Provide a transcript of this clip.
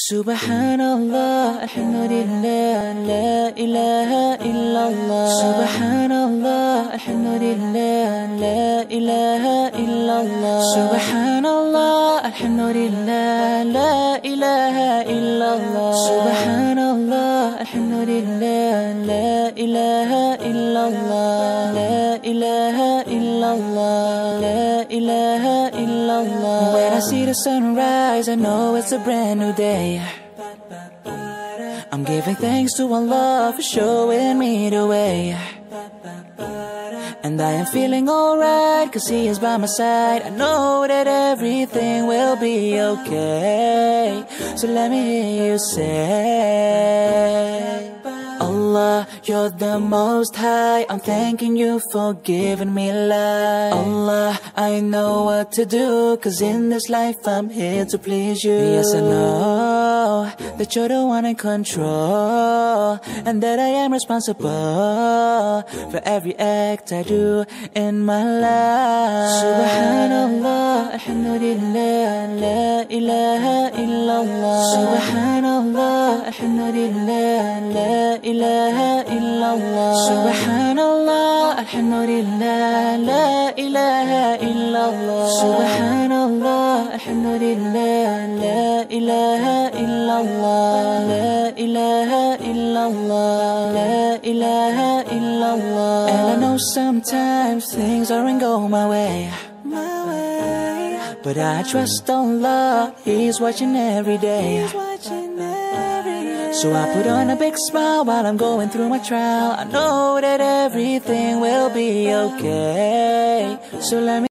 Subhanallah, alhamdulillah, la ilaha illallah. Subhanallah, alhamdulillah, la ilaha illallah. Subhanallah, alhamdulillah, la ilaha illallah. Subhanallah, alhamdulillah, la ilaha illallah, la ilaha illallah, la ilaha illallah. When I see the sunrise, I know it's a brand new day. I'm giving thanks to Allah for showing me the way. And I am feeling alright, cause He is by my side. I know that everything will be okay. So let me hear you say, Allah, you're the most high. I'm thanking you for giving me life. Allah, I know what to do, cause in this life I'm here to please you. Yes, I know that you're the one in control, and that I am responsible for every act I do in my life. Subhanallah, alhamdulillah, la ilaha illallah. Subhanallah, alhamdulillah, la ilaha illallah. Subhanallah, alhamdulillah, la ilaha illallah. Subhanallah, alhamdulillah, la ilaha illallah, la ilaha illallah, la ilaha illallah. And I know sometimes things aren't going my way, but I trust Allah, He's watching every day. So I put on a big smile while I'm going through my trial. I know that everything will be okay. So let me